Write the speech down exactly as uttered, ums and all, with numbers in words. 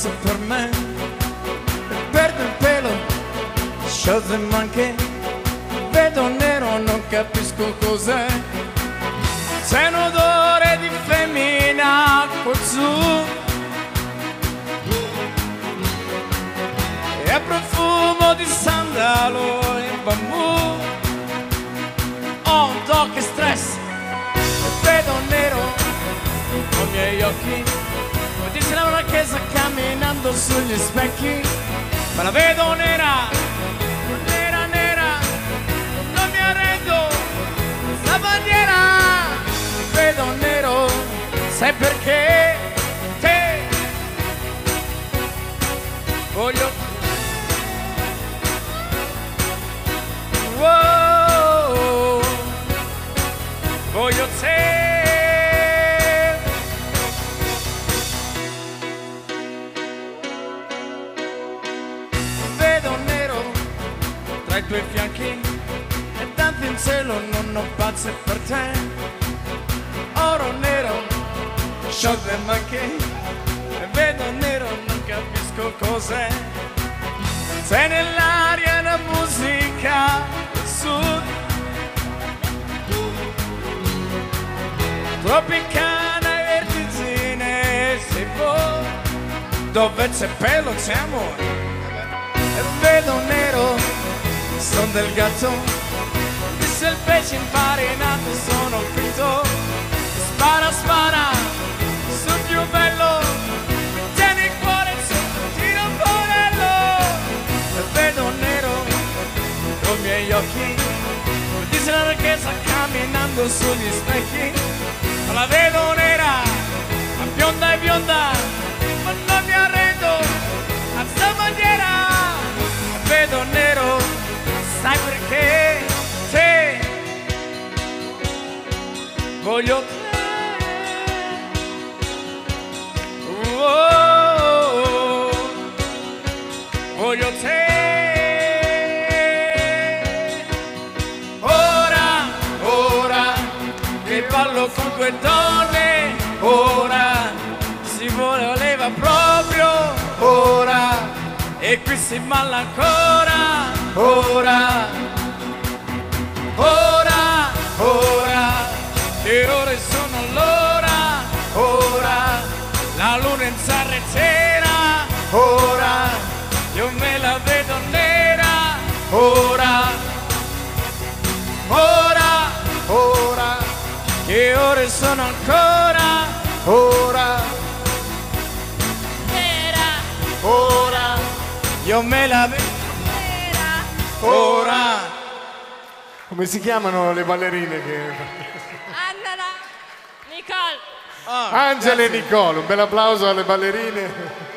pazza per me, e perdo il pelo, sciolto in manche, vedo nero, non capisco cos'è. C'è un odore di femmina così, e profumo di sandalo e bambù. Ho un do che stress, e vedo nero con i miei occhi. Mi dice la marchesa camminando sugli specchi, ma la vedo nera, nera, nera, non mi arrendo, la bandiera. Vedo nero, sai perché? Te voglio. Wow, voglio te. Vedo nero tra i tuoi fianchi e tanti in cielo, non ho pazze per te. Oro nero, sciolto e manche, e vedo nero, non capisco cos'è. C'è nell'aria una musica del sud, tropicana e vertigine, si può. Dove c'è pelo c'è amore, e vedo nero, son del gatto, disse il pesce infarinato, sono finto. Spara, spara, sul più bello, tieni il cuore su, tira un ponello. E vedo nero con i miei occhi, mi dice la marchesa camminando sugli specchi. Ma la vedo nera, ma bionda e bionda, ma non mi arrendo, alza bandiera. E vedo nero, sai perché? Te voglio te. Oh, voglio te. Ora, ora che ballo con due donne, ora si voleva proprio, ora e qui si balla ancora, ora, ora, ora, che ore sono l'ora, ora. La luna in sarrecera, ora, io me la vedo nera, ora, ora, ora, che ore sono ancora, ora, nera, ora, io me la vedo nera, ora. Come si chiamano le ballerine che... Angela, Nicole. Ah, Angela e Nicole, un bel applauso alle ballerine.